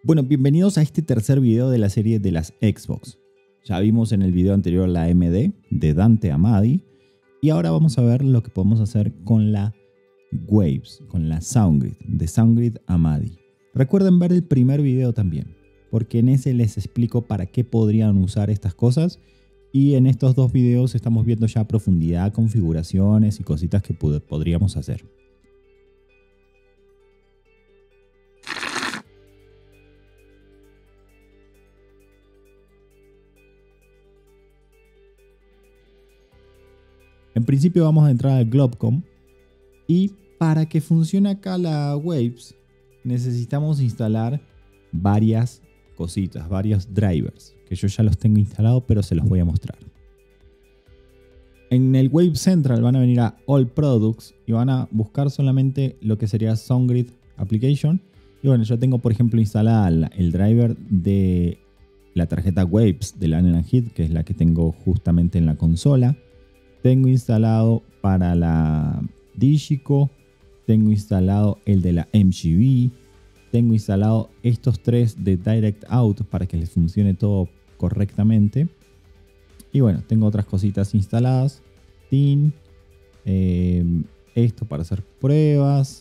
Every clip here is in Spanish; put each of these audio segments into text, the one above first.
Bueno, bienvenidos a este tercer video de la serie de las Xbox. Ya vimos en el video anterior la AMD de Dante Amadi y ahora vamos a ver lo que podemos hacer con la Waves, con la Soundgrid, de Soundgrid Amadi. Recuerden ver el primer video también, porque en ese les explico para qué podrían usar estas cosas y en estos dos videos estamos viendo ya a profundidad configuraciones y cositas que podríamos hacer. En principio vamos a entrar al Globecom y para que funcione acá la Waves necesitamos instalar varias cositas, varios drivers que yo ya los tengo instalados pero se los voy a mostrar. En el Wave Central van a venir a All Products y van a buscar solamente lo que sería Soundgrid Application y bueno, yo tengo por ejemplo instalada el driver de la tarjeta Waves de la Allen & Heath, que es la que tengo justamente en la consola. Tengo instalado para la Digico, tengo instalado el de la MGB, tengo instalado estos tres de Direct Out para que les funcione todo correctamente. Y bueno, tengo otras cositas instaladas. TIN, esto para hacer pruebas.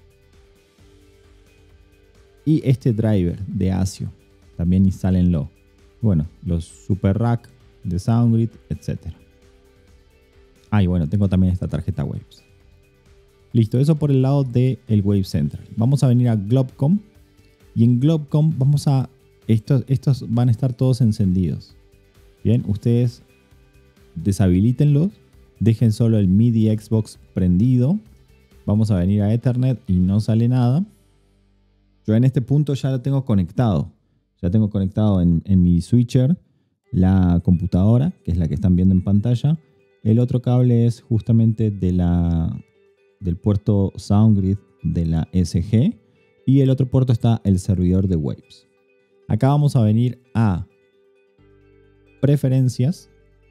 Y este driver de ASIO, también instálenlo. Bueno, los Super Rack de Soundgrid, etcétera. Y bueno, tengo también esta tarjeta Waves. Listo, eso por el lado del Wave Central. Vamos a venir a Globecom. Y en Globecom vamos a... Estos van a estar todos encendidos. Bien, ustedes deshabilítenlos. Dejen solo el MIDI Xbox prendido. Vamos a venir a Ethernet y no sale nada. Yo en este punto ya lo tengo conectado. Ya tengo conectado en mi switcher la computadora, que es la que están viendo en pantalla. El otro cable es justamente del puerto Soundgrid de la SG y el otro puerto está el servidor de Waves. Acá vamos a venir a Preferencias.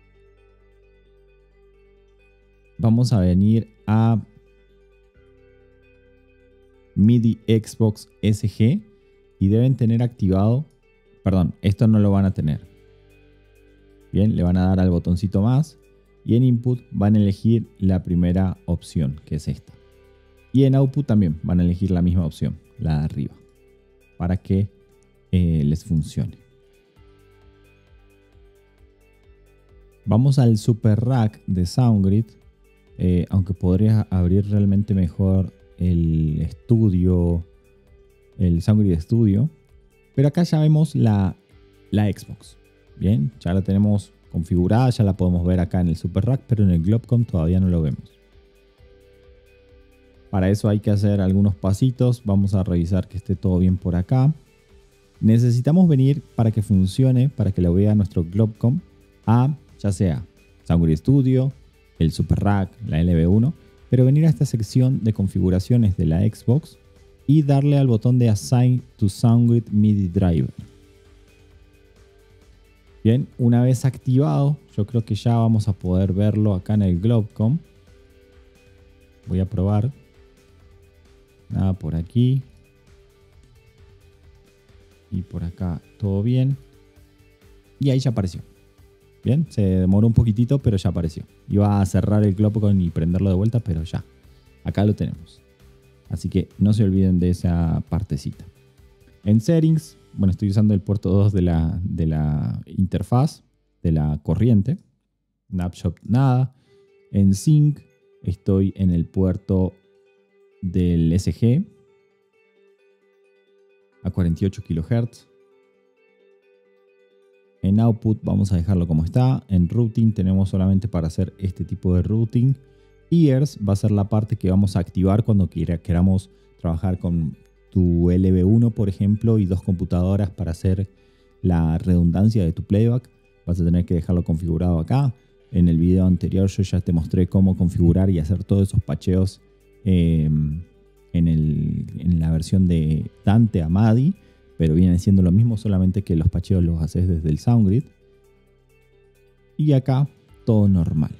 Vamos a venir a MIDI Xbox SG y deben tener activado, perdón, esto no lo van a tener. Bien, le van a dar al botoncito más. Y en Input van a elegir la primera opción, que es esta. Y en Output también van a elegir la misma opción, la de arriba, para que les funcione. Vamos al Super Rack de Soundgrid, aunque podría abrir realmente mejor el estudio, el Soundgrid Studio. Pero acá ya vemos la Xbox. Bien, ya la tenemos configurada, ya la podemos ver acá en el Super Rack, pero en el Globecom todavía no lo vemos. Para eso hay que hacer algunos pasitos. Vamos a revisar que esté todo bien por acá. Necesitamos venir para que funcione, para que lo vea nuestro Globecom, a ya sea Soundgrid Studio, el Super Rack, la LB1, pero venir a esta sección de configuraciones de la Xbox y darle al botón de Assign to Soundgrid MIDI Driver. Bien, una vez activado, yo creo que ya vamos a poder verlo acá en el Globecom. Voy a probar. Nada por aquí. Y por acá todo bien. Y ahí ya apareció. Bien, se demoró un poquitito, pero ya apareció. Iba a cerrar el Globecom y prenderlo de vuelta, pero ya. Acá lo tenemos. Así que no se olviden de esa partecita. En Settings, bueno, estoy usando el puerto 2 de la interfaz, de la corriente. Snapshot nada. En Sync estoy en el puerto del SG a 48 kHz. En Output vamos a dejarlo como está. En Routing tenemos solamente para hacer este tipo de routing. Ears va a ser la parte que vamos a activar cuando queramos trabajar con tu LB1, por ejemplo, y dos computadoras para hacer la redundancia de tu playback. Vas a tener que dejarlo configurado acá. En el video anterior yo ya te mostré cómo configurar y hacer todos esos pacheos en la versión de Dante Amadi, pero viene siendo lo mismo, solamente que los pacheos los haces desde el Soundgrid. Y acá todo normal.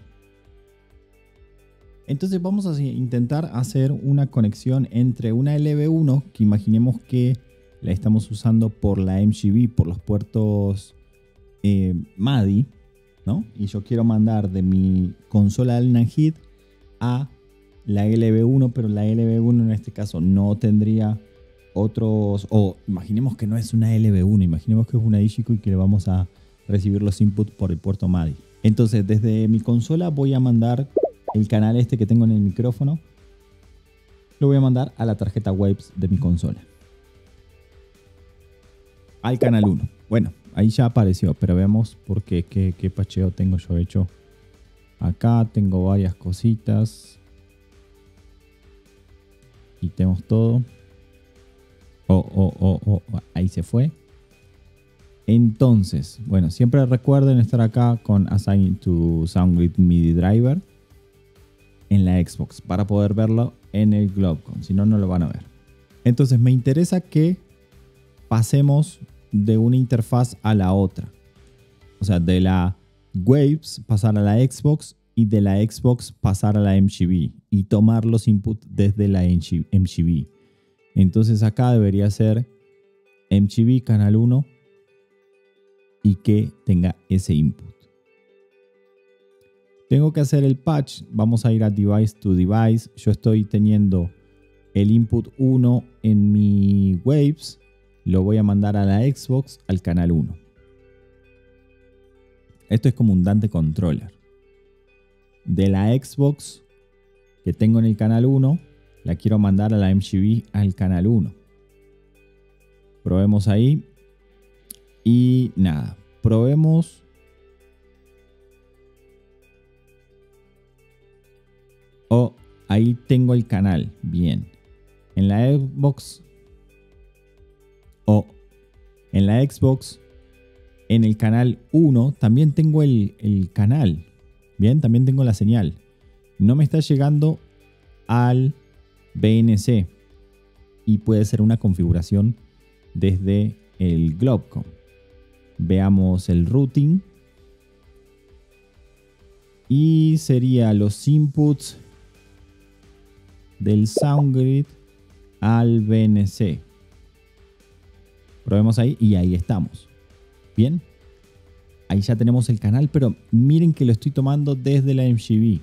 Entonces vamos a intentar hacer una conexión entre una LB1, que imaginemos que la estamos usando por la MGB, por los puertos MADI, ¿no? Y yo quiero mandar de mi consola Allen & Heath a la LB1, pero la LB1 en este caso no tendría otros, o imaginemos que no es una LB1, imaginemos que es una Digico y que le vamos a recibir los inputs por el puerto MADI. Entonces desde mi consola voy a mandar el canal este que tengo en el micrófono, lo voy a mandar a la tarjeta Waves de mi consola, al canal 1. Bueno, ahí ya apareció, pero veamos por qué, qué pacheo tengo yo hecho. Acá tengo varias cositas. Quitemos todo. Ahí se fue. Entonces, bueno, siempre recuerden estar acá con Assign to SoundGrid MIDI Driver en la Xbox para poder verlo en el Globecom, si no, no lo van a ver. Entonces me interesa que pasemos de una interfaz a la otra. O sea, de la Waves pasar a la Xbox y de la Xbox pasar a la MGB y tomar los inputs desde la MGB. Entonces acá debería ser MGB canal 1 y que tenga ese input. Tengo que hacer el patch. Vamos a ir a Device to Device. Yo estoy teniendo el input 1 en mi Waves. Lo voy a mandar a la Xbox al canal 1. Esto es como un Dante Controller. De la Xbox que tengo en el canal 1, la quiero mandar a la MGB al canal 1. Probemos ahí. Y nada, probemos. Oh, ahí tengo el canal. Bien. En la Xbox. En la Xbox, en el canal 1, también tengo el canal. Bien, también tengo la señal. No me está llegando al BNC. Y puede ser una configuración desde el Globecom. Veamos el routing. Y sería los inputs del SoundGrid al BNC. Probemos ahí y ahí estamos. Bien. Ahí ya tenemos el canal, pero miren que lo estoy tomando desde la MGB.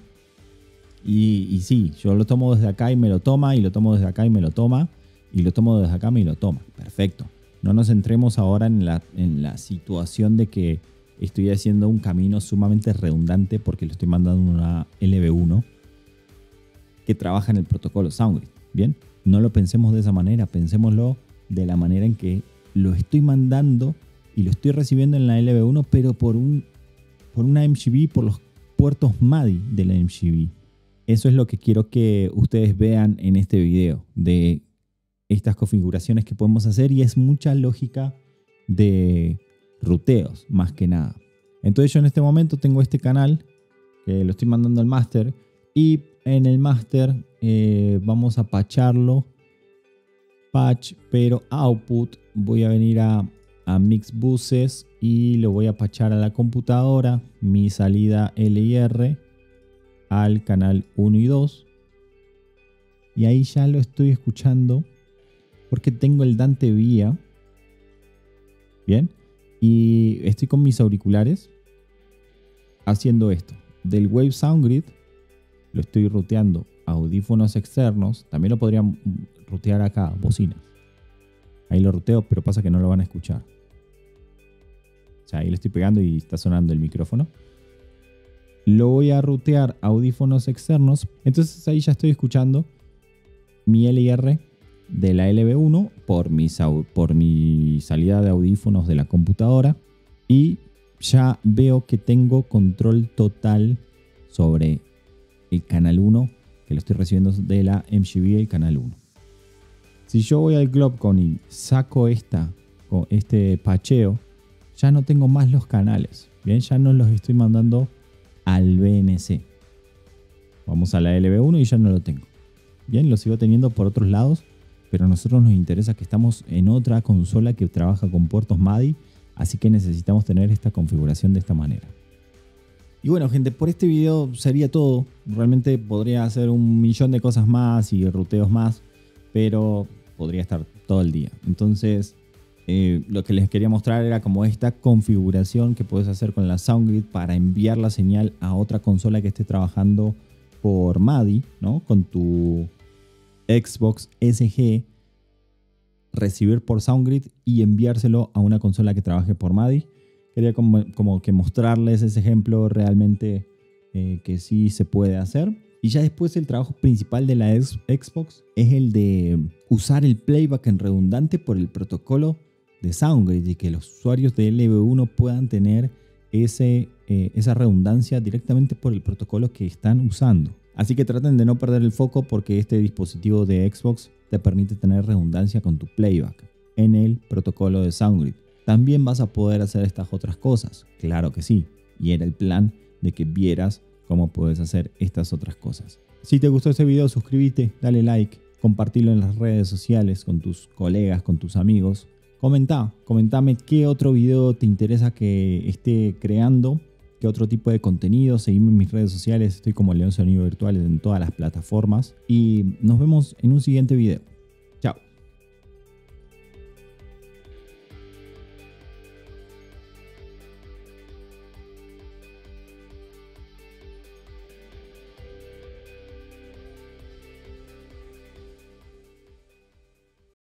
Y sí, yo lo tomo desde acá y me lo toma, y lo tomo desde acá y me lo toma, y lo tomo desde acá y me lo toma. Perfecto. No nos centremos ahora en la situación de que estoy haciendo un camino sumamente redundante porque le estoy mandando una LB1 que trabaja en el protocolo SoundGrid. Bien, no lo pensemos de esa manera, pensémoslo de la manera en que lo estoy mandando y lo estoy recibiendo en la LB1, pero por una MGB, por los puertos MADI de la MGB. Eso es lo que quiero que ustedes vean en este video, de estas configuraciones que podemos hacer, y es mucha lógica de ruteos, más que nada. Entonces yo en este momento tengo este canal que lo estoy mandando al máster, y en el máster vamos a patcharlo. Patch, pero output, voy a venir a Mix Buses y lo voy a patchar a la computadora, mi salida LIR al canal 1 y 2, y ahí ya lo estoy escuchando porque tengo el Dante Vía. Bien, y estoy con mis auriculares haciendo esto del Wave SoundGrid. Lo estoy ruteando a audífonos externos. También lo podría rutear acá, bocinas. Ahí lo ruteo, pero pasa que no lo van a escuchar. O sea, ahí le estoy pegando y está sonando el micrófono. Lo voy a rutear a audífonos externos. Entonces ahí ya estoy escuchando mi LIR de la LB1 por mi salida de audífonos de la computadora. Y ya veo que tengo control total sobre el canal 1, que lo estoy recibiendo de la MGB, el canal 1. Si yo voy al Globecom y saco este pacheo, ya no tengo más los canales. Bien, ya no los estoy mandando al BNC. Vamos a la LB1 y ya no lo tengo. Bien, lo sigo teniendo por otros lados, pero a nosotros nos interesa que estamos en otra consola que trabaja con puertos MADI, así que necesitamos tener esta configuración de esta manera. Y bueno, gente, por este video sería todo. Realmente podría hacer un millón de cosas más y ruteos más, pero podría estar todo el día. Entonces, lo que les quería mostrar era como esta configuración que puedes hacer con la SoundGrid para enviar la señal a otra consola que esté trabajando por MADI, ¿no? Con tu Xbox SG, recibir por SoundGrid y enviárselo a una consola que trabaje por MADI. Quería como que mostrarles ese ejemplo realmente que sí se puede hacer. Y ya después el trabajo principal de la Xbox es el de usar el playback en redundante por el protocolo de SoundGrid y que los usuarios de LV1 puedan tener esa redundancia directamente por el protocolo que están usando. Así que traten de no perder el foco porque este dispositivo de Xbox te permite tener redundancia con tu playback en el protocolo de SoundGrid. También vas a poder hacer estas otras cosas, claro que sí, y era el plan de que vieras cómo puedes hacer estas otras cosas. Si te gustó este video, suscríbete, dale like, compartilo en las redes sociales con tus colegas, con tus amigos. Comentame qué otro video te interesa que esté creando, qué otro tipo de contenido. Seguime en mis redes sociales, estoy como León Sonido Virtual en todas las plataformas y nos vemos en un siguiente video.